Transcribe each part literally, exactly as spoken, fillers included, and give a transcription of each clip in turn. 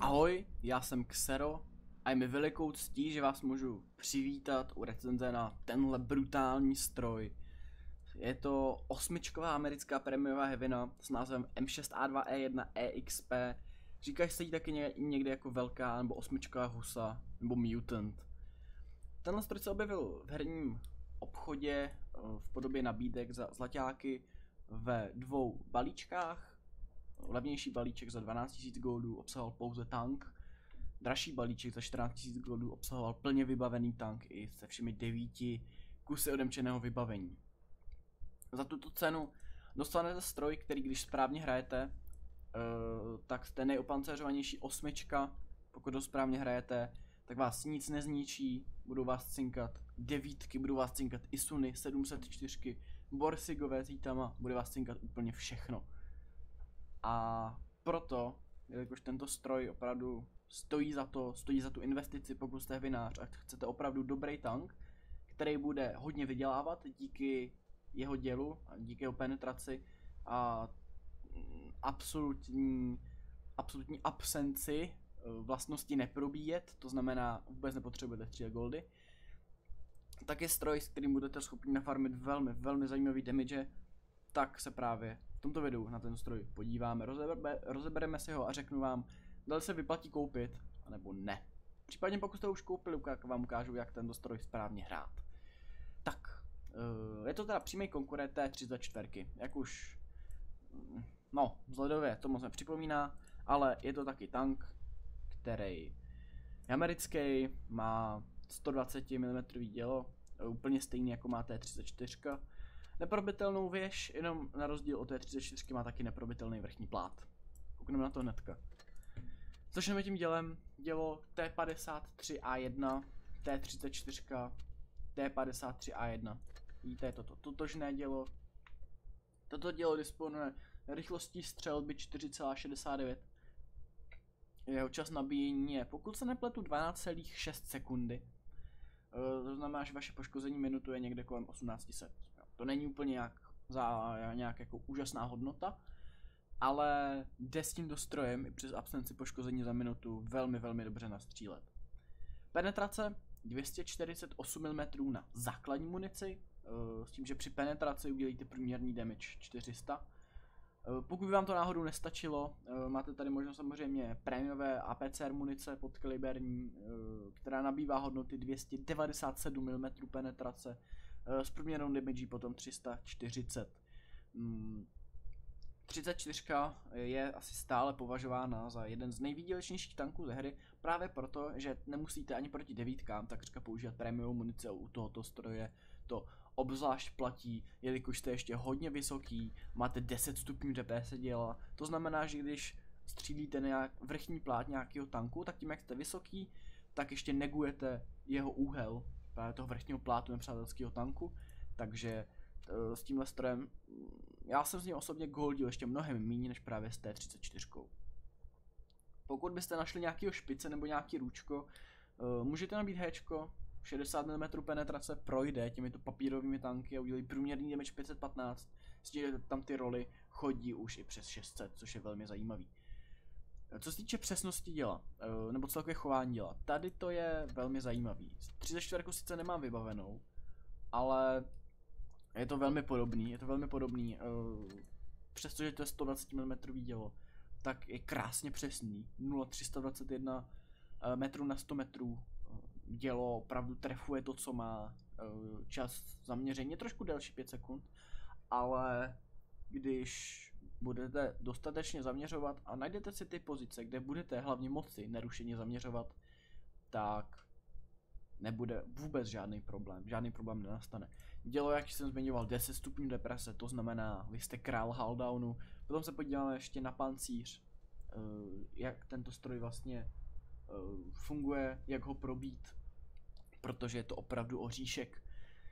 Ahoj, já jsem Xero a je mi velikou ctí, že vás můžu přivítat u recenze na tenhle brutální stroj. Je to osmičková americká prémiová heavina s názvem M šest A dva E jedna E X P. Říkají se jí taky někde jako velká nebo osmičková husa nebo mutant. Tenhle stroj se objevil v herním obchodě v podobě nabídek za zlaťáky ve dvou balíčkách. Levnější balíček za dvanáct tisíc goldů obsahoval pouze tank. Dražší balíček za čtrnáct tisíc goldů obsahoval plně vybavený tank i se všemi devíti kusy odemčeného vybavení. Za tuto cenu dostanete stroj, který když správně hrajete, uh, tak jste nejopanceřovanější osmička. Pokud ho správně hrajete, tak vás nic nezničí, budou vás cinkat devítky, budou vás cinkat Isuny, sedm set čtyři, Borsigové s hítama, bude vás cinkat úplně všechno. A proto, jelikož tento stroj opravdu stojí za to, stojí za tu investici, pokud jste vinář a chcete opravdu dobrý tank, který bude hodně vydělávat díky jeho dělu a díky jeho penetraci a absolutní, absolutní absenci vlastnosti neprobíjet, to znamená vůbec nepotřebujete tři goldy, tak je stroj, s kterým budete schopni nafarmit velmi, velmi zajímavý damage, tak se právě v tomto videu na ten stroj podíváme, rozebereme, rozebereme si ho a řeknu vám, zda se vyplatí koupit, anebo ne. Případně pokud jste ho už koupili, vám ukážu, jak tento stroj správně hrát. Tak, je to teda přímý konkurent T třicet čtyři, jak už, no, vzhledově to moc nepřipomíná, ale je to taky tank, který je americký, má sto dvacet milimetrů dělo, úplně stejný jako má T třicet čtyři. Neprobitelnou věž, jenom na rozdíl od T třicet čtyři má taky neprobitelný vrchní plát. Koukneme na to hnedka. Začneme tím dělem. Dělo T padesát tři A jedna, T třicet čtyři, T padesát tři A jedna. Vidíte, je toto totožné dělo. Toto dělo disponuje rychlostí střelby čtyři celá šedesát devět. Jeho čas nabíjení je, pokud se nepletu, dvanáct celá šest sekundy. To znamená, že vaše poškození minutu je někde kolem osmnáct set. To není úplně nějak, za, nějak jako úžasná hodnota, ale jde s tím strojem i přes absenci poškození za minutu velmi, velmi dobře nastřílet. Penetrace dvě stě čtyřicet osm milimetrů na základní munici, s tím, že při penetraci udělíte průměrný damage čtyři sta. Pokud by vám to náhodou nestačilo, máte tady možnost samozřejmě prémiové A P C R munice podkaliberní, která nabývá hodnoty dvě stě devadesát sedm milimetrů penetrace s průměrnou damage potom tři sta čtyřicet. třicet čtyři je asi stále považována za jeden z nejvýdělečnějších tanků ze hry, právě proto, že nemusíte ani proti devítkám takřka používat prémiovou munici a u tohoto stroje to obzvlášť platí, jelikož jste ještě hodně vysoký, máte deset stupňů D P S děla, to znamená, že když střílíte nějak vrchní plát nějakého tanku, tak tím jak jste vysoký, tak ještě negujete jeho úhel, právě toho vrchního plátu nepřátelského tanku, takže s tímhle strojem, já jsem z něj osobně goldil ještě mnohem méně než právě s T třicet čtyři. Pokud byste našli nějakého špice nebo nějaký růčko, můžete nabít héčko, šedesát milimetrů penetrace projde těmito papírovými tanky a udělí průměrný damage pět set patnáct, s tím, že tam ty roly chodí už i přes šest set, což je velmi zajímavý. Co se týče přesnosti děla, nebo celkově chování děla, tady to je velmi zajímavý. třicet čtyři sice nemám vybavenou, ale je to velmi podobný, je to velmi podobný, přestože to je sto dvacet milimetrů dělo, tak je krásně přesný, nula celá tři sta dvacet jedna metrů na sto metrů, dělo opravdu trefuje to, co má, čas zaměření je trošku delší pět sekund, ale když budete dostatečně zaměřovat a najdete si ty pozice, kde budete hlavně moci nerušeně zaměřovat, tak nebude vůbec žádný problém, žádný problém nenastane. Dělo, jak jsem zmiňoval, deset stupňů deprese, to znamená, vy jste král huldownu. Potom se podíváme ještě na pancíř, jak tento stroj vlastně funguje, jak ho probít, protože je to opravdu oříšek.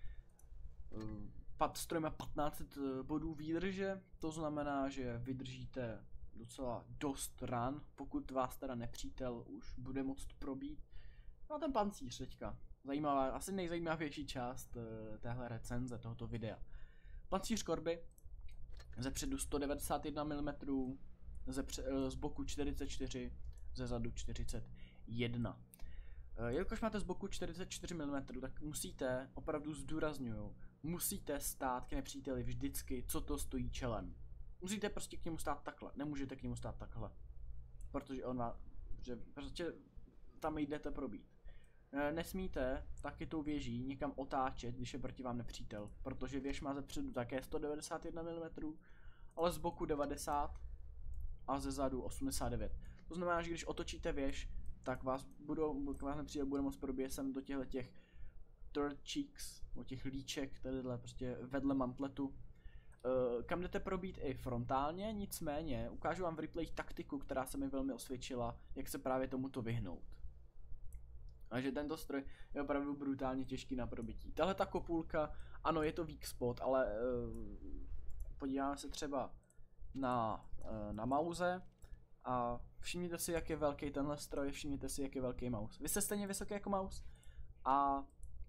Stroj má patnáct set bodů výdrže, to znamená, že vydržíte docela dost ran, pokud vás teda nepřítel už bude moct probít. No a ten pancíř teďka, zajímavá, asi nejzajímavější část téhle recenze, tohoto videa. Pancíř korby, ze předu sto devadesát jedna milimetrů, ze, z boku čtyřicet čtyři ze zadu čtyřicet jedna. Jelikož máte z boku čtyřicet čtyři milimetrů, tak musíte, opravdu zdůrazňuju, musíte stát k nepříteli vždycky, co to stojí čelem. Musíte prostě k němu stát takhle, nemůžete k němu stát takhle. Protože on má, že prostě tam jdete probít. Nesmíte taky tou věží někam otáčet, když je proti vám nepřítel, protože věž má zepředu také sto devadesát jedna milimetrů, ale z boku devadesát a ze zadu osmdesát devět. To znamená, že když otočíte věž, tak vás budou, vás nepřítel bude moct probíjet sem do těchto těch third cheeks, od těch líček, tadyhle prostě vedle mantletu. Uh, kam jdete probít i frontálně, nicméně ukážu vám v replayích taktiku, která se mi velmi osvědčila, jak se právě tomuto vyhnout. Takže tento stroj je opravdu brutálně těžký na probití. Tahle ta kopůlka, ano, je to weak spot, ale uh, podíváme se třeba na, uh, na mauze a všimněte si, jak je velký tenhle stroj, všimněte si, jak je velký mouse. Vy jste stejně vysoký jako mouse a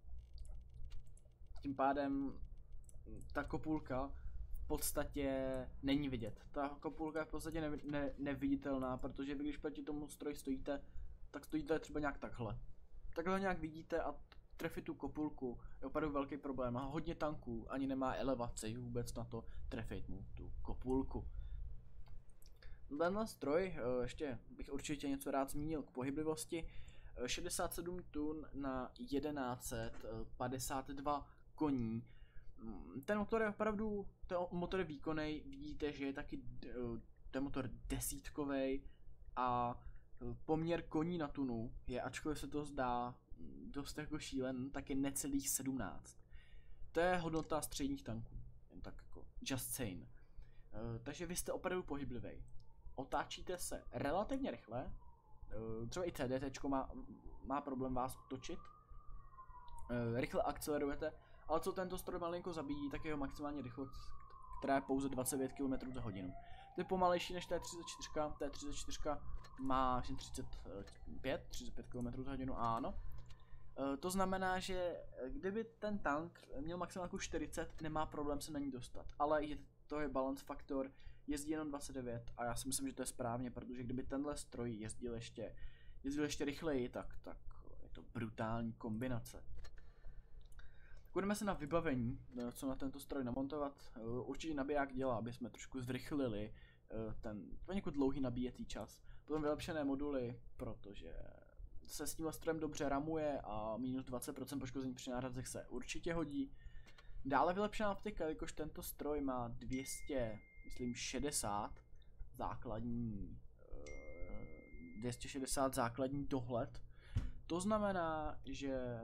tím pádem ta kopůlka v podstatě není vidět. Ta kopůlka je v podstatě ne, ne, neviditelná, protože vy když proti tomu stroji stojíte, tak stojíte třeba nějak takhle. Takhle nějak vidíte a trefit tu kopůlku je opravdu velký problém. Má hodně tanků, ani nemá elevaci vůbec na to trefit mu tu kopůlku. Tenhle stroj, ještě bych určitě něco rád zmínil k pohyblivosti. šedesát sedm tun na tisíc sto padesát dva koní. Ten motor je opravdu, ten motor je výkonný, vidíte, že je taky ten motor desítkovej a poměr koní na tunu je, ačkoliv se to zdá dost jako šílen, tak je necelých sedmnáct. To je hodnota středních tanků, jen tak jako just saying. Takže vy jste opravdu pohyblivý. Otáčíte se relativně rychle, třeba i C D T má, má problém vás točit. Rychle akcelerujete, ale co tento stroj malinko zabíjí, tak je jeho maximální rychlost, která je pouze dvacet pět kilometrů za hodinu. To je pomalejší než T třicet čtyři, T třicet čtyři má třicet pět, třicet pět kilometrů za hodinu, ano. To znamená, že kdyby ten tank měl maximálku čtyřicet, nemá problém se na ní dostat, ale je, to je balance faktor, jezdí jenom dvacet devět a já si myslím, že to je správně, protože kdyby tenhle stroj jezdil ještě, jezdil ještě rychleji, tak, tak je to brutální kombinace. Budeme se na vybavení, co na tento stroj namontovat. Určitě nabiják dělá, aby jsme trošku zrychlili ten poněkud dlouhý nabíjetý čas. Potom vylepšené moduly, protože se s tím strojem dobře ramuje a minus dvacet procent poškození při nárazech se určitě hodí. Dále vylepšená optika, jakož tento stroj má dvě stě, myslím šedesát základní, dvě stě šedesát základní dohled. To znamená, že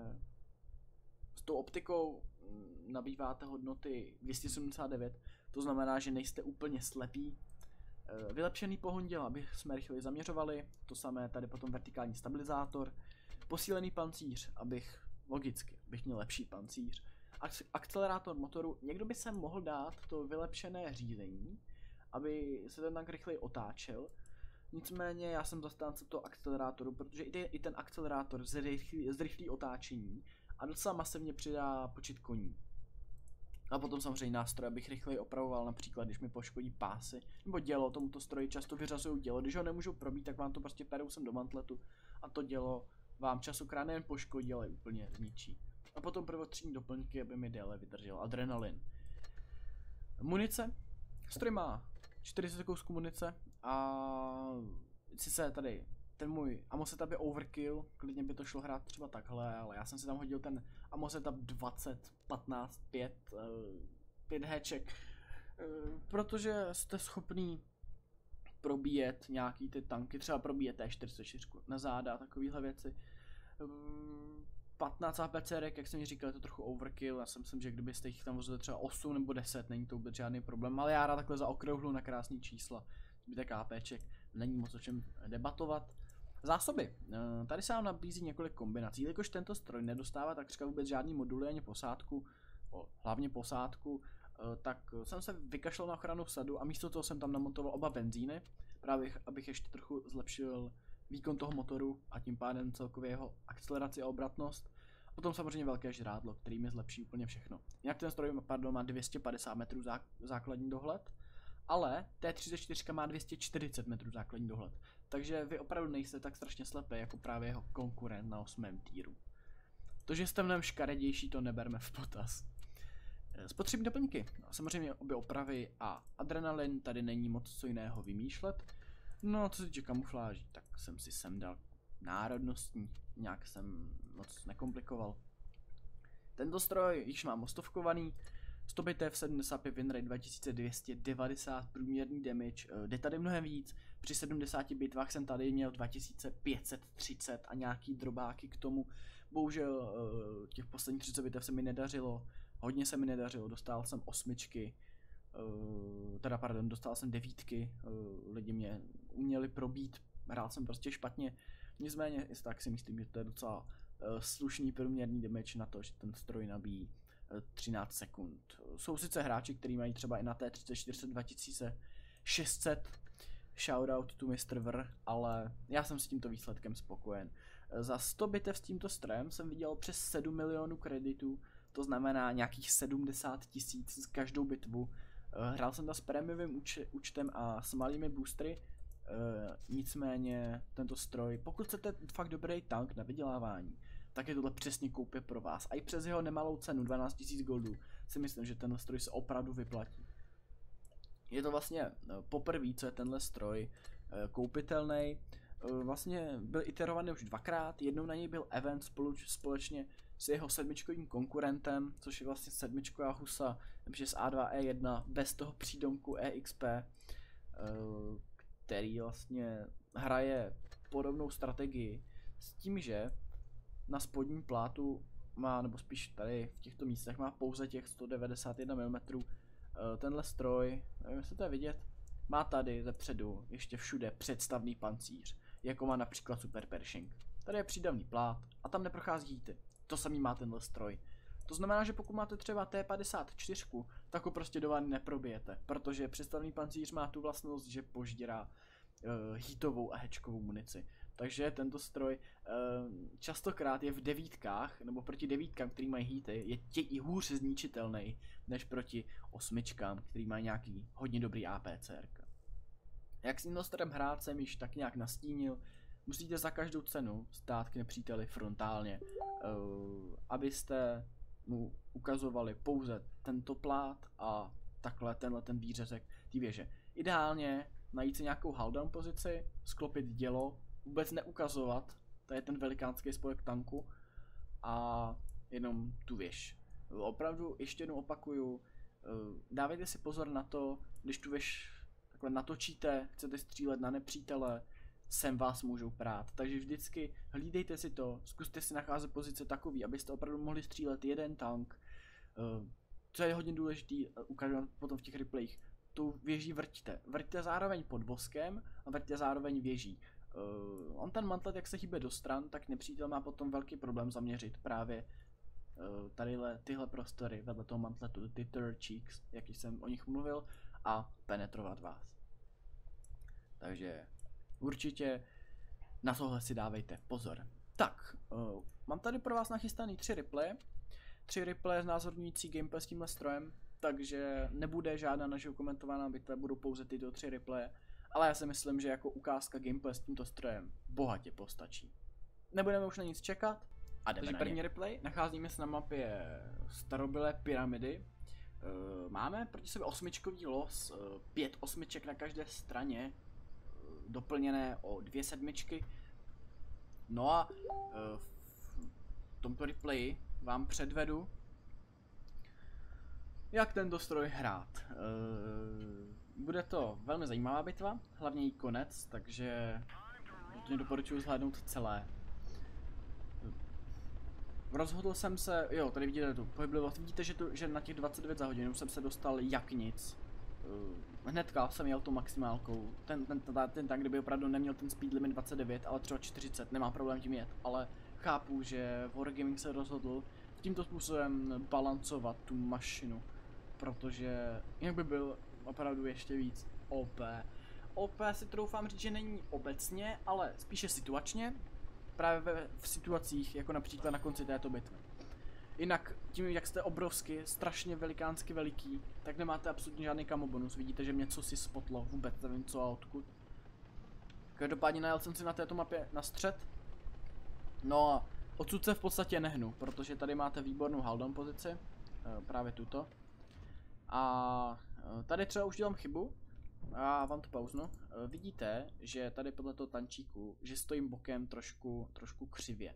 s tou optikou nabýváte hodnoty dvě stě sedmdesát devět, to znamená, že nejste úplně slepí. Vylepšený pohon děla, aby jsme rychleji zaměřovali, to samé tady potom vertikální stabilizátor. Posílený pancíř, abych, logicky, abych měl lepší pancíř. Akcelerátor motoru, někdo by se mohl dát to vylepšené řízení, aby se ten tank rychleji otáčel. Nicméně já jsem zastánce toho akcelerátoru, protože i, ty, i ten akcelerátor zrychlí, zrychlí otáčení a docela masivně přidá počet koní. A potom samozřejmě nástroj, abych rychleji opravoval, například když mi poškodí pásy nebo dělo, tomuto stroji často vyřazují dělo, když ho nemůžou probít, tak vám to prostě perou sem do mantletu a to dělo vám časokrát nejen poškodí, ale úplně zničí. A potom prvotřídní doplňky, aby mi déle vydržel adrenalin. Munice. Stroj má čtyřicet kousků munice a sice tady ten můj ammo setup je overkill, klidně by to šlo hrát třeba takhle, ale já jsem si tam hodil ten ammo setup dvacet, patnáct, pět, pět héček, protože jste schopný probíjet nějaký ty tanky, třeba probíjet T čtyřicet čtyři na záda a takovéhle věci. patnáct A P C rek, jak jsem mi říkal, je to trochu overkill, já si myslím, že kdybyste jich tam vozili třeba osm nebo deset, není to vůbec žádný problém, ale já rád takhle zaokrouhlu na krásný čísla, zbytek APček, není moc o čem debatovat. Zásoby. Tady se vám nabízí několik kombinací, jelikož tento stroj nedostává takřka vůbec žádný moduly ani posádku, hlavně posádku, tak jsem se vykašlal na ochranu vsadu a místo toho jsem tam namontoval oba benzíny, právě abych ještě trochu zlepšil výkon toho motoru a tím pádem celkově jeho akceleraci a obratnost. A potom samozřejmě velké žrádlo, který mi zlepší úplně všechno. Jinak ten stroj pardon, má dvě stě padesát metrů základní dohled, ale T třicet čtyři má dvě stě čtyřicet metrů základní dohled. takže vy opravdu nejste tak strašně slepý jako právě jeho konkurent na osmém týru. To, že jste mnohem škaredější, to neberme v potaz. Spotřební doplňky, no, samozřejmě obě opravy a adrenalin, tady není moc co jiného vymýšlet. No a co se týče kamufláží, tak jsem si sem dal národnostní, nějak jsem moc nekomplikoval. Tento stroj již mám ostovkovaný, sto bitev, sedmdesát pět winrate, dva tisíce dvě stě devadesát průměrný damage, jde tady mnohem víc, při sedmdesáti bitvách jsem tady měl dva tisíce pět set třicet a nějaký drobáky k tomu, bohužel těch posledních třicet bitev se mi nedařilo, hodně se mi nedařilo, dostal jsem osmičky, teda pardon, dostal jsem devítky, lidi mě uměli probít, hrál jsem prostě špatně, nicméně tak si myslím, že to je docela slušný průměrný damage na to, že ten stroj nabíjí třináct sekund. Jsou sice hráči, kteří mají třeba i na té třicet čtyři dva tisíce šest set, shoutout to mister Vr, ale já jsem s tímto výsledkem spokojen. Za sto bitev s tímto strojem jsem viděl přes sedm milionů kreditů, to znamená nějakých sedmdesát tisíc z každou bitvu. Hrál jsem to s prémiovým úč účtem a s malými boostery, nicméně tento stroj, pokud chcete fakt dobrý tank na vydělávání, tak je tohle přesně koupě pro vás. A i přes jeho nemalou cenu dvanáct tisíc goldů si myslím, že tenhle stroj se opravdu vyplatí. Je to vlastně poprvé, co je tenhle stroj koupitelný. Vlastně byl iterovaný už dvakrát, jednou na něj byl event spolu, společně s jeho sedmičkovým konkurentem, což je vlastně sedmičková husa z A dva E jedna bez toho přídomku E X P, který vlastně hraje podobnou strategii s tím, že na spodním plátu má, nebo spíš tady v těchto místech má pouze těch sto devadesát jedna milimetrů. Tenhle stroj, nevím, jestli to je vidět, má tady zepředu ještě všude představný pancíř, jako má například Super Pershing. Tady je přídavný plát a tam neprochází hity. To samý má tenhle stroj. To znamená, že pokud máte třeba T padesát čtyři, tak ho prostě do vany neprobijete, protože představný pancíř má tu vlastnost, že poždírá uh, hitovou a hečkovou munici. Takže tento stroj uh, častokrát je v devítkách, nebo proti devítkám, který mají hity, je tě i hůř zničitelný, než proti osmičkám, který mají nějaký hodně dobrý A P C R. Jak s tímto strojem hrát jsem již tak nějak nastínil, musíte za každou cenu stát k nepříteli frontálně, uh, abyste mu ukazovali pouze tento plát a takhle tenhle ten výřezek té věže. Ideálně najít si nějakou hulldown pozici, sklopit dělo, vůbec neukazovat, to je ten velikánský spojek tanku a jenom tu věž. Opravdu ještě jednou opakuju, dávejte si pozor na to, když tu věž takhle natočíte, chcete střílet na nepřítele, sem vás můžou prát. Takže vždycky hlídejte si to, zkuste si nacházet pozice takový, abyste opravdu mohli střílet jeden tank. Co je hodně důležitý, ukážu potom v těch replayích, tu věží vrťte. Vrťte zároveň pod voskem a vrťte zároveň věží. Uh, on ten mantlet, jak se hýbe do stran, tak nepřítel má potom velký problém zaměřit právě uh, tadyhle, tyhle prostory vedle toho mantletu, ty third cheeks, jak jsem o nich mluvil, a penetrovat vás. Takže určitě na tohle si dávejte pozor. Tak, uh, mám tady pro vás nachystaný tři replaye, tři replaye znázorňující gameplay s tímhle strojem, takže nebude žádná naživo komentovaná bitva, budou pouze tyto tři replaye. Ale já si myslím, že jako ukázka gameplay s tímto strojem bohatě postačí. Nebudeme už na nic čekat a jdeme na první replay. Nacházíme se na mapě starobylé pyramidy. Uh, máme proti sobě osmičkový los, uh, pět osmiček na každé straně, uh, doplněné o dvě sedmičky. No a uh, v tomto replayi vám předvedu, jak tento stroj hrát. Uh, Bude to velmi zajímavá bitva, hlavně její konec, takže to doporučuji zhlédnout celé. Rozhodl jsem se, jo, tady vidíte tu pohyblivost, vidíte, že, tu, že na těch dvacet devět za hodinu jsem se dostal jak nic. Hnedka jsem jel tou maximálkou, ten, ten, ten, ten tank, kdyby opravdu neměl ten speed limit dvacet devět, ale třeba čtyřicet, nemá problém tím jet, ale chápu, že Wargaming se rozhodl tímto způsobem balancovat tu mašinu, protože jinak by byl opravdu ještě víc O P. O P si troufám říct, že není obecně, ale spíše situačně, právě ve, v situacích, jako například na konci této bitvy. Jinak tím, jak jste obrovsky, strašně velikánsky veliký, tak nemáte absolutně žádný camo bonus. Vidíte, že mě co si spotlo, vůbec nevím co a odkud. Každopádně najel jsem si na této mapě na střed. No a odsud se v podstatě nehnu, protože tady máte výbornou hold-down pozici. Právě tuto. A tady třeba už dělám chybu. A vám to pauznu. Vidíte, že tady podle toho tančíku, že stojím bokem trošku, trošku křivě.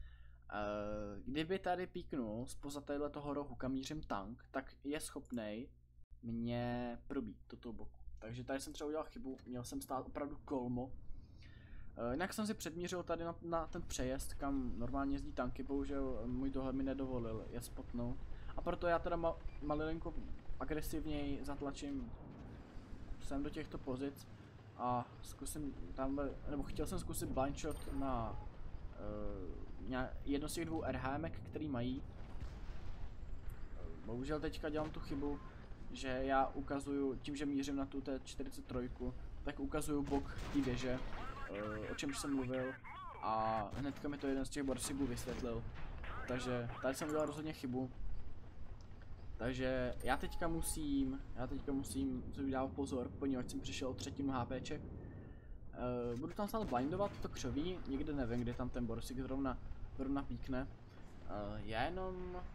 Kdyby tady píknul spoza tadyhle toho rohu, kam mířím tank, tak je schopnej mě probít do toho boku. Takže tady jsem třeba udělal chybu, měl jsem stát opravdu kolmo. Jinak jsem si předmířil tady na, na ten přejezd, kam normálně jezdí tanky, bohužel můj dohled mi nedovolil je spotnout. A proto já teda ma malinko agresivněji zatlačím sem do těchto pozic a zkusím tamhle, nebo chtěl jsem zkusit blind shot na uh, jedno z těch dvou RHMek, který mají. Bohužel teďka dělám tu chybu, že já ukazuju, tím, že mířím na tu T čtyřicet tři, tak ukazuju bok té věže, uh, o čemž jsem mluvil, a hnedka mi to jeden z těch borsigů vysvětlil. Takže tady jsem udělal rozhodně chybu. Takže já teďka musím, já teďka musím si udělat pozor, poněvadž jsem přišel o třetinu HPček. Uh, budu tam stále blindovat to křoví, nikdy nevím, kde tam ten borsig zrovna, zrovna píkne. Uh, já jenom...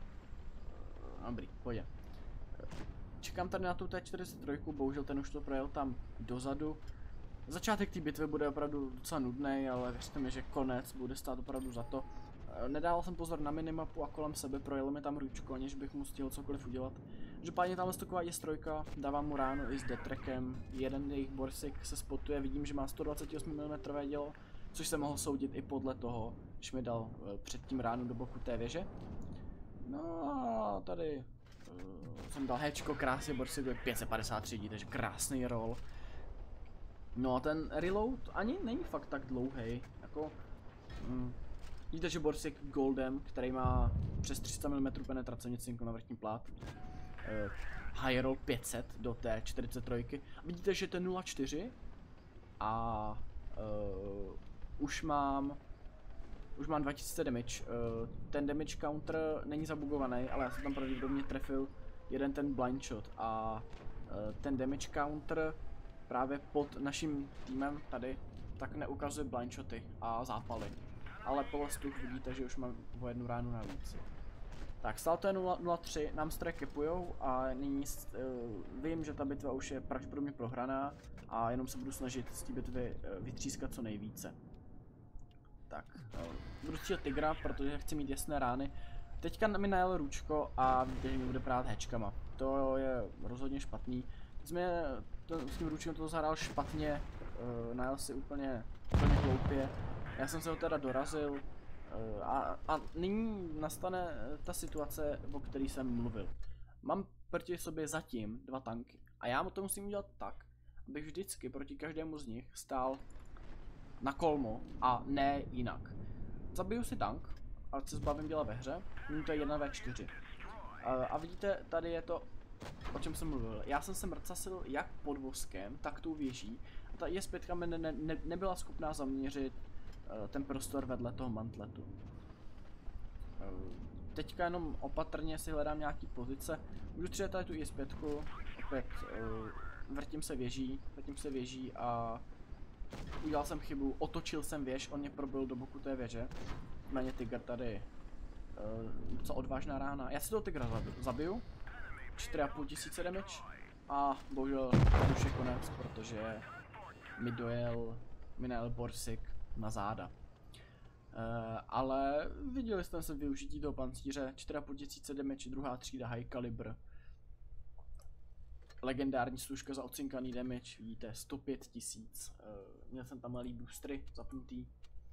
Uh, dobrý, pojď. Uh, čekám tady na tu T čtyřicet tři, bohužel ten už to projel tam dozadu. Začátek té bitvy bude opravdu docela nudný, ale věřte mi, že konec bude stát opravdu za to. Nedával jsem pozor na minimapu a kolem sebe projelo mi tam ručko, aniž bych mu stihl cokoliv udělat. Že pádně tamhle stoková je strojka, dávám mu ráno i s detrackem, jeden jejich borsik se spotuje, vidím, že má sto dvacet osm milimetrů dělo, což jsem mohl soudit i podle toho, když mi dal předtím ránu do boku té věže. No a tady uh, jsem dal hečko, krásně borsik, pět set padesát tři, takže krásný roll. No a ten reload ani není fakt tak dlouhý, jako... Mm, vidíte, že borsik Goldem, který má přes tři sta milimetrů penetrace, nic na vrchní plát. Uh, high roll pět set do té čtyřicet tři. Vidíte, že to je nula čtyři a uh, už mám už mám dva tisíce damage. Uh, ten damage counter není zabugovaný, ale já jsem tam pravděpodobně trefil jeden ten blind shot a uh, ten damage counter právě pod naším týmem tady tak neukazuje blind shoty a zápaly. Ale po lestuch vidíte, že už mám o jednu ránu navíc. Tak, stále to je nula tři, nám stroje kepujou a nyní uh, vím, že ta bitva už je pravděpodobně prohraná a jenom se budu snažit z té bitvy uh, vytřískat co nejvíce. Tak, uh, budu střílet tygra, protože chci mít jasné rány. Teďka mi najel ručko a víte, že mi bude prát hečkama. To je rozhodně špatný. Jsme s tím ručkem to zahrál špatně, uh, najel si úplně, úplně hloupě. Já jsem se ho teda dorazil uh, a, a nyní nastane ta situace, o které jsem mluvil. Mám proti sobě zatím dva tanky a já mu to musím udělat tak, abych vždycky proti každému z nich stál na kolmo a ne jinak. Zabiju si tank, ale se zbavím děla ve hře, nyní to je jedna ve čtyři. Uh, a vidíte, tady je to, o čem jsem mluvil. Já jsem se mrcasil jak pod voskem, tak tou věží. A ta I S pět mi ne, ne, ne, nebyla schopná zaměřit uh, ten prostor vedle toho mantletu. Uh, teďka jenom opatrně si hledám nějaký pozice. Můžu třeba tady tu I S pět, opět uh, vrtím se věží, vrtím se věží a udělal jsem chybu, otočil jsem věž, on mě probil do boku té věže. Méně Tiger tady, uh, co odvážná rána. Já si toho Tigra zabiju. čtyři a půl tisíce damage a bohužel už je konec, protože mi dojel, mi najel borsik na záda. Uh, ale viděli jste se využití toho pancíře, čtyři a půl tisíce damage, druhá třída high caliber. Legendární služka za ocinkaný damage, vidíte, sto pět tisíc. Uh, měl jsem tam malý boostry zapnutý.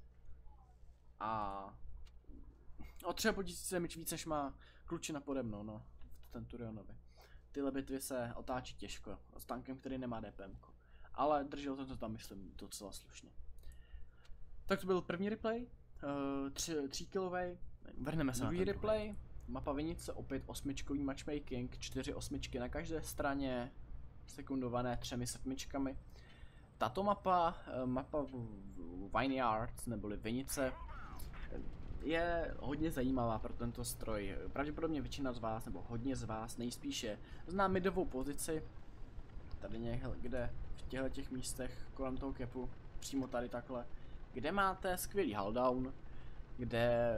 A o tři a půl tisíce damage víc než má klučina pode mnou, no. Ten Turionovi. Tyhle bitvy se otáčí těžko, s tankem, který nemá D P M ko. Ale držel jsem to tam, myslím, docela slušně. Tak to byl první replay, uh, tři, tříkilovej, vrhneme se na druhý replay. Mapa Vinice, opět osmičkový matchmaking, čtyři osmičky na každé straně, sekundované třemi sedmičkami. Tato mapa, uh, mapa Vineyards, neboli Vinice, je hodně zajímavá pro tento stroj. Pravděpodobně většina z vás, nebo hodně z vás nejspíše zná midovou pozici. Tady někde v těchto těch místech kolem toho kepu. přímo tady takhle, kde máte skvělý hulldown, kde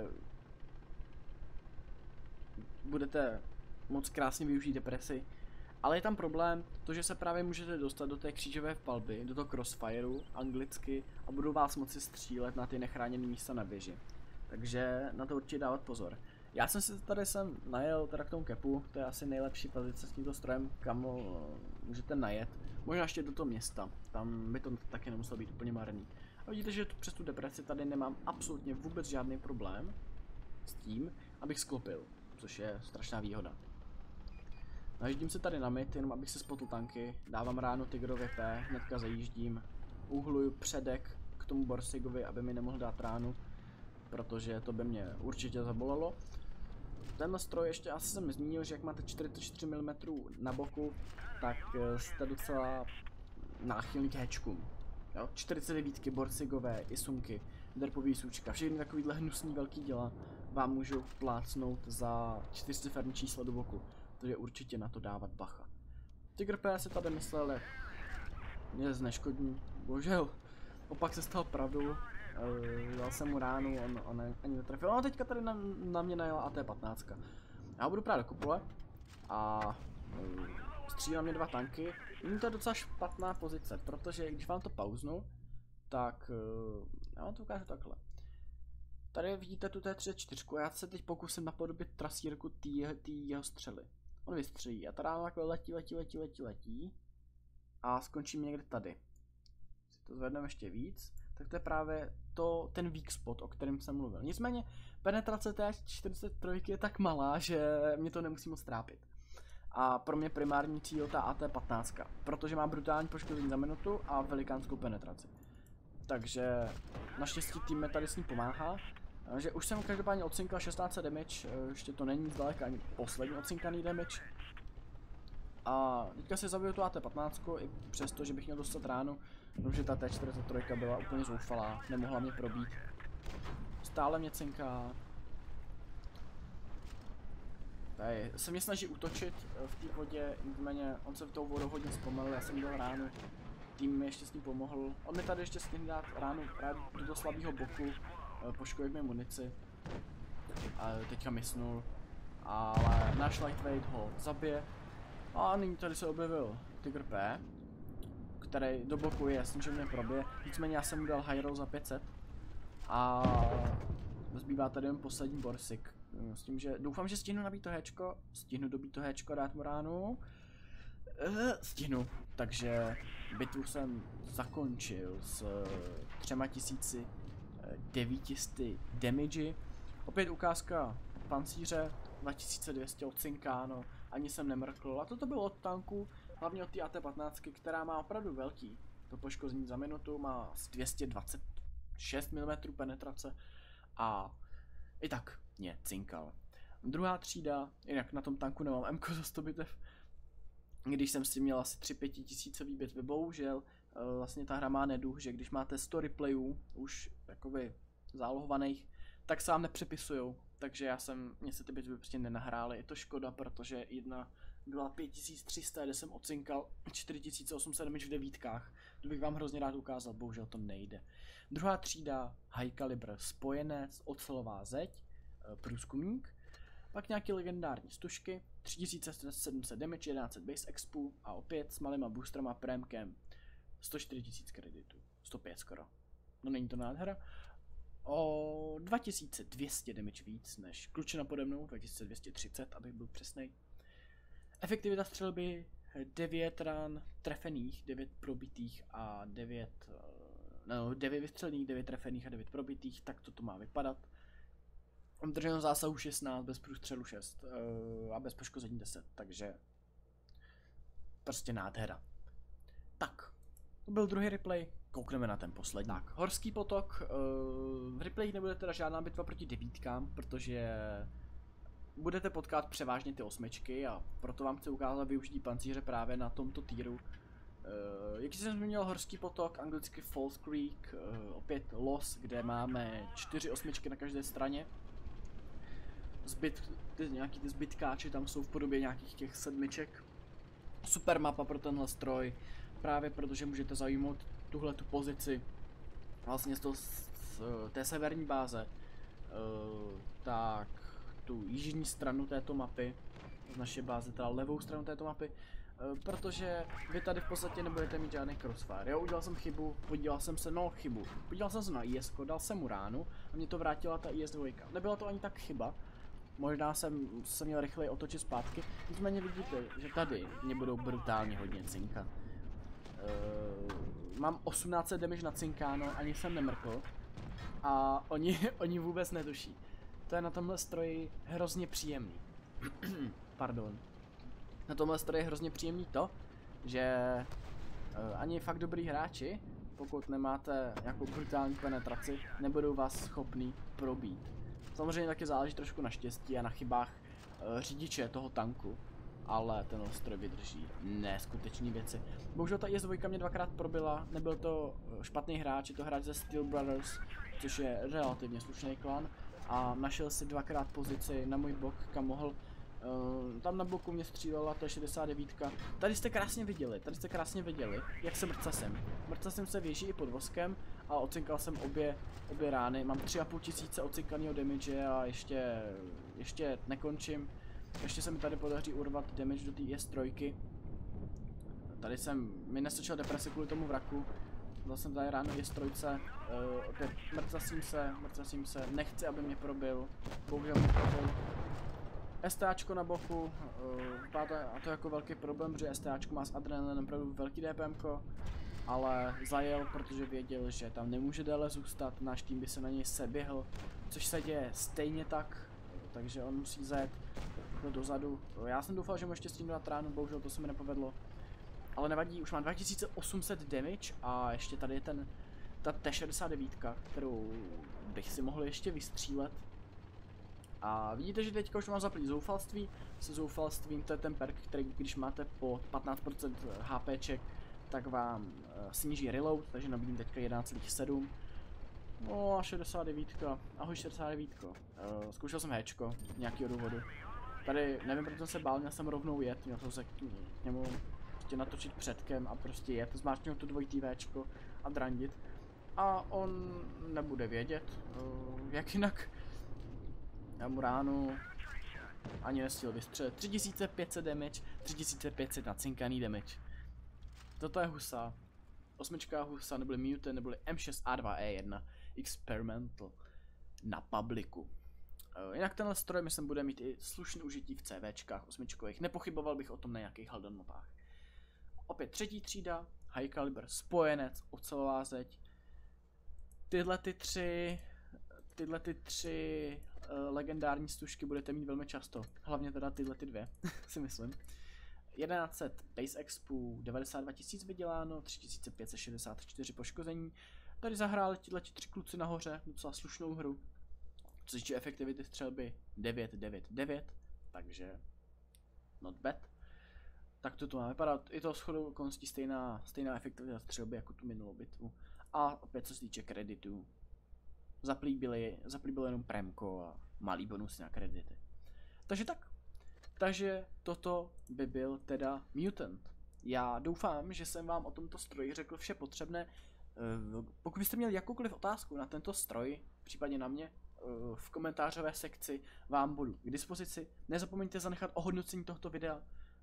budete moc krásně využít depresi, ale je tam problém, to, že se právě můžete dostat do té křížové palby, do toho crossfireu, anglicky, a budou vás moci střílet na ty nechráněné místa na věži. Takže na to určitě dávat pozor. Já jsem si tady sem najel teda k tomu kepu, to je asi nejlepší pozice s tímto strojem, kam můžete najet. Možná ještě do toho města, tam by to taky nemuselo být úplně marný. A vidíte, že přes tu depresi tady nemám absolutně vůbec žádný problém s tím, abych sklopil, což je strašná výhoda. Najíždím se tady na mid, jenom abych se spotl tanky, dávám ráno Tigrově P, hnedka zajíždím, uhluju předek k tomu Borsigovi, aby mi nemohl dát ránu, protože to by mě určitě zabolelo. Tenhle stroj ještě asi jsem zmínil, že jak máte čtyřicet čtyři milimetrů na boku, tak jste docela náchylný k hatchkům. Jo? čtyřicet devět Borsigové, Isunky, derpový Sučka, všechny takovýhle hnusný velký děla vám můžou plácnout za čtyřciferní číslo do boku. Takže určitě na to dávat bacha. Tiger P se tady myslel, jak mě zneškodní. Bohužel, opak se stalo pravdou. E, dal jsem mu ránu, on, on ani netrefil. No teďka tady na, na mě najela A T patnáct. Já budu právě do kupole a e, střílí na mě dva tanky. Není to docela špatná pozice, protože když vám to pauznu, tak e, já vám to ukážu takhle. Tady vidíte tu T třicet čtyři, já se teď pokusím napodobit trasírku té jeho střely. On vystřelí a teda takhle letí, letí, letí, letí, letí a skončím někde tady. Si to zvedneme ještě víc, tak to je právě to, ten weak spot, o kterém jsem mluvil. Nicméně penetrace T čtyřicet tři je tak malá, že mě to nemusí moc trápit. A pro mě primární cíl ta A T patnáct, protože má brutální poškození za minutu a velikánskou penetraci. Takže naštěstí tým tady s ní pomáhá. Že už jsem každopádně odcinkal šestnáct damage, ještě to není zdaleka ani poslední odcinkaný damage. A teďka si zabiju tu A T patnáct, i přesto, že bych měl dostat ránu, protože ta T čtyřicet tři byla úplně zoufalá, nemohla mě probít. Stále mě cinká. Tady se mě snaží útočit v té vodě, nicméně on se v tou vodou hodně zpomalil, já jsem dal ránu. Tým mi ještě s ním pomohl, on mi tady ještě s ním dát ránu právě do slabého boku. Poškodil mi munici a teďka misnul, ale náš lightweight ho zabije a nyní tady se objevil Tiger P, který do boku je jasný, že mě probije, nicméně já jsem mu dal high roll za pět set a zbývá tady jen poslední Borsig, s tím, že doufám, že stihnu nabít to héčko, stihnu dobít to héčko, dát mu ránu, stihnu, takže bitvu jsem zakončil s třema tisíci devět set damage. Opět ukázka pancíře, dva tisíce dvě stě odcinkáno, ani jsem nemrkl. A toto bylo od tanku, hlavně od té A T patnáct, která má opravdu velký to poškození za minutu, má dvě stě dvacet šest milimetrů penetrace a i tak mě cinkal. Druhá třída, jinak na tom tanku nemám M K za sto bitev, když jsem si měl asi tři pět tisícový bitvy, bohužel vlastně ta hra má neduch, že když máte sto replayů už jakoby zálohovaných, tak se vám nepřepisujou, takže já jsem, mě se ty bitvy prostě nenahrály, je to škoda, protože jedna byla pět tisíc tři sta, kde jsem ocinkal čtyři tisíce osm set damage v devítkách, to bych vám hrozně rád ukázal, bohužel to nejde. Druhá třída, high caliber spojenec, ocelová zeď, průzkumník, pak nějaký legendární stužky, tři tisíce sedm set damage, jedenáct set base expu a opět s malýma boostrama premkem sto čtyři tisíce kreditů, sto pět skoro, no není to nádhera. O dva tisíce dvě stě damage víc než klučina pode mnou, dva tisíce dvě stě třicet, abych byl přesnej. Efektivita střelby devět ran trefených, devět probitých a devět, no, devět vystřelených, devět trefených a devět probitých, tak to má vypadat. Udrženo zásahu šestnáct, bez průstřelu šest a bez poškození deset, takže prostě nádhera. Tak, to byl druhý replay, koukneme na ten poslední. Tak, Horský potok, v replayích nebude teda žádná bitva proti devítkám, protože budete potkat převážně ty osmičky a proto vám chci ukázat využití pancíře právě na tomto týru. Jak jsem zmínil, Horský potok, anglicky Falls Creek, opět los, kde máme čtyři osmičky na každé straně. Zbyt, ty, nějaký ty zbytkáči tam jsou v podobě nějakých těch sedmiček. Super mapa pro tenhle stroj, právě protože můžete zaujmout tuhle tu pozici vlastně z, toho, z té severní báze, uh, tak tu jižní stranu této mapy, z naší báze, teda levou stranu této mapy, uh, protože vy tady v podstatě nebudete mít žádný crossfire. Jo, udělal jsem chybu, podíval jsem se, no chybu, podíval jsem se na I S ko, dal jsem mu ránu a mě to vrátila ta I S dva. Nebyla to ani tak chyba, možná jsem se měl rychleji otočit zpátky, nicméně vidíte, že tady mě budou brutálně hodně cinkat. Uh, mám osmnáct set damage na cinkáno, ani jsem nemrkl a oni, oni vůbec netuší. To je na tomhle stroji hrozně příjemný. Pardon. Na tomhle stroji je hrozně příjemný to, že uh, ani fakt dobrý hráči, pokud nemáte nějakou brutální penetraci, nebudou vás schopný probít. Samozřejmě taky záleží trošku na štěstí a na chybách uh, řidiče toho tanku. Ale ten stroj vydrží neskutečné věci. Bohužel ta I S dva mě dvakrát probila, nebyl to špatný hráč, je to hráč ze Steel Brothers, což je relativně slušný klan. A našel si dvakrát pozici na můj bok, kam mohl. Uh, tam na boku mě střílela ta šedesát devět. Tady jste krásně viděli, tady jste krásně viděli, jak se mrcasem. Mrcasem se věží i pod voskem a ocinkal jsem obě, obě rány. Mám tři a půl tisíce ocinkaného damage a ještě, ještě nekončím. Ještě se mi tady podaří urvat damage do té I S tři. Tady jsem mi nestočil depresi kvůli tomu vraku. Dal jsem tady ráno I S tři. Uh, opět mrcasím se, mrcasím se, nechci, aby mě probil. Bohužel mě probil. STAčko na boku, uh, a to jako velký problém, protože STAčko má s adrenalinem opravdu velký DPMko. Ale zajel, protože věděl, že tam nemůže déle zůstat, náš tým by se na něj seběhl, což se děje stejně tak, takže on musí zajet dozadu. Já jsem doufal, že mu ještě střínu dát ránu, bohužel to se mi nepovedlo. Ale nevadí, už mám dva tisíce osm set damage a ještě tady je ten, ta T šedesát devět, kterou bych si mohl ještě vystřílet. A vidíte, že teďka už mám zaplý zoufalství. Se zoufalstvím to je ten perk, který když máte po patnáct procent HPček, tak vám uh, sníží reload, takže nabídím teďka jedenáct celá sedm. No a šedesát devět, ahoj šedesát devět. Uh, zkoušel jsem Hčko, z nějakého důvodu. Tady nevím, proč jsem se bál, měl jsem rovnou jet, měl jsem se k němu prostě natočit předkem a prostě jet, zmáčknout to dvojitý Včko a drandit. A on nebude vědět, uh, jak jinak. Já mu ránu ani nestihl vystřelit. tři tisíce pět set damage, tři tisíce pět set nacinkaný damage. Toto je husa. Osmička husa, neboli Mutant, neboli M šest A dva E jedna Experimental na publiku. Uh, jinak tenhle stroj myslím bude mít i slušný užití v CVčkách osmičkových. Nepochyboval bych o tom na nějakých Haldon mapách. Opět třetí třída, High Caliber, spojenec, ocelová zeď. Tyhle ty tři, tyhle ty tři uh, legendární stužky budete mít velmi často. Hlavně teda tyhle ty dvě, si myslím. jedenáct set base expů, devadesát dva tisíc vyděláno, tři tisíce pět set šedesát čtyři poškození. Tady zahráli tyhle tři kluci nahoře, docela slušnou hru. Co se týče efektivity střelby devět devět devět, takže not bad. Tak to tu má vypadat, je to shodou okolností stejná, stejná efektivita střelby jako tu minulou bitvu. A opět co se týče kreditů, zaplíbili, zaplíbili jenom premko a malý bonus na kredity. Takže tak. Takže toto by byl teda Mutant. Já doufám, že jsem vám o tomto stroji řekl vše potřebné. Pokud byste měli jakoukoliv otázku na tento stroj, případně na mě, v komentářové sekci vám budu k dispozici. Nezapomeňte zanechat ohodnocení tohoto videa,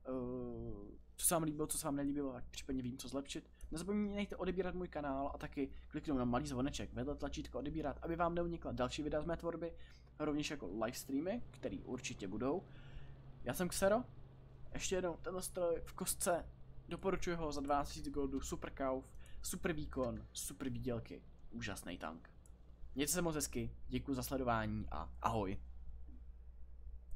co se vám líbilo, co se vám nelíbilo, a případně vím, co zlepšit. Nezapomeňte odebírat můj kanál a taky kliknout na malý zvoneček vedle tlačítko odebírat, aby vám neunikla další videa z mé tvorby, rovněž jako livestreamy, které určitě budou. Já jsem Xero, ještě jednou, tenhle stroj v kostce, doporučuji ho za dvanáct tisíc goldů, super kauf, super výkon, super výdělky, úžasný tank. Mějte se moc hezky, děkuji za sledování a ahoj.